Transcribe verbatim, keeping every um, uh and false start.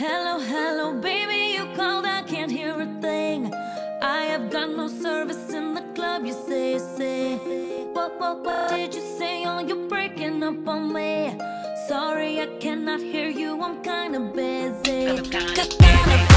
Hello, hello, baby, you called, I can't hear a thing. I have got no service in the club, you say, say. What, what, what did you say? Oh, you're breaking up on me. Sorry, I cannot hear you, I'm kinda busy.